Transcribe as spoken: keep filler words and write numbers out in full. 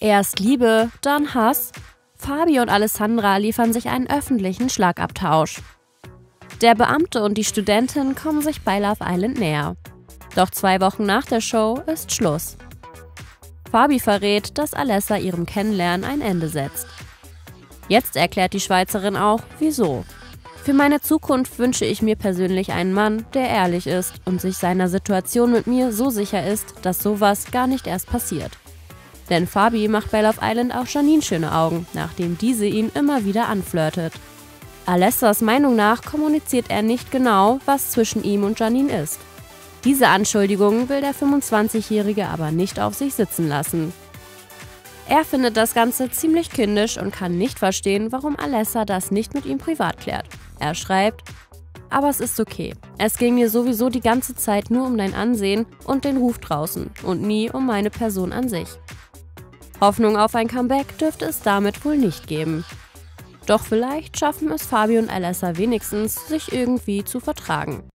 Erst Liebe, dann Hass. Fabi und Alessandra liefern sich einen öffentlichen Schlagabtausch. Der Beamte und die Studentin kommen sich bei Love Island näher. Doch zwei Wochen nach der Show ist Schluss. Fabi verrät, dass Alessa ihrem Kennenlernen ein Ende setzt. Jetzt erklärt die Schweizerin auch, wieso. Für meine Zukunft wünsche ich mir persönlich einen Mann, der ehrlich ist und sich seiner Situation mit mir so sicher ist, dass sowas gar nicht erst passiert. Denn Fabi macht bei Love Island auch Janine schöne Augen, nachdem diese ihn immer wieder anflirtet. Alessas Meinung nach kommuniziert er nicht genau, was zwischen ihm und Janine ist. Diese Anschuldigungen will der fünfundzwanzigjährige aber nicht auf sich sitzen lassen. Er findet das Ganze ziemlich kindisch und kann nicht verstehen, warum Alessa das nicht mit ihm privat klärt. Er schreibt: Aber es ist okay. Es ging mir sowieso die ganze Zeit nur um dein Ansehen und den Ruf draußen und nie um meine Person an sich. Hoffnung auf ein Comeback dürfte es damit wohl nicht geben. Doch vielleicht schaffen es Fabi und Alessa wenigstens, sich irgendwie zu vertragen.